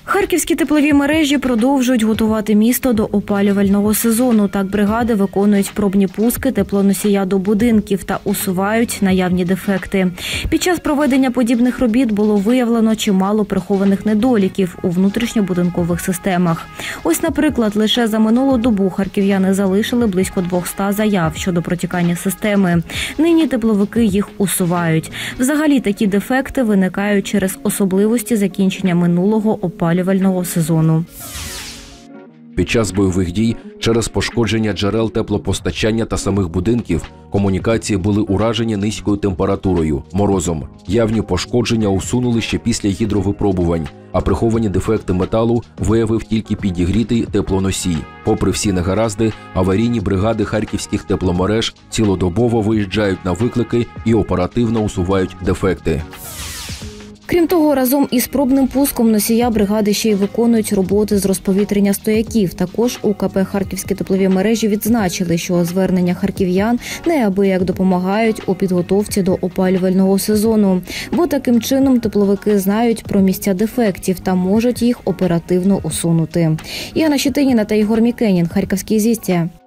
Харківські теплові мережі продовжують готувати місто до опалювального сезону. Так, бригади виконують пробні пуски теплоносія до будинків та усувають наявні дефекти. Під час проведення подібних робіт було виявлено чимало прихованих недоліків у внутрішньобудинкових системах. Ось, наприклад, лише за минулу добу харків'яни залишили близько 200 заяв щодо протікання системи. Нині тепловики їх усувають. Взагалі, такі дефекти виникають через особливості закінчення минулого опалювального сезону. Під час бойових дій через пошкодження джерел теплопостачання та самих будинків комунікації були уражені низькою температурою, морозом. Явні пошкодження усунули ще після гідровипробувань, а приховані дефекти металу виявив тільки підігрітий теплоносій. Попри всі негаразди, аварійні бригади харківських тепломереж цілодобово виїжджають на виклики і оперативно усувають дефекти. Крім того, разом із пробним пуском носія бригади ще й виконують роботи з розповітрення стояків. Також у КП «Харківські теплові мережі» відзначили, що звернення харків'ян неабияк допомагають у підготовці до опалювального сезону. Бо таким чином тепловики знають про місця дефектів та можуть їх оперативно усунути. Яна Щетиніна та Ігор Мікенін. Харківські звістя.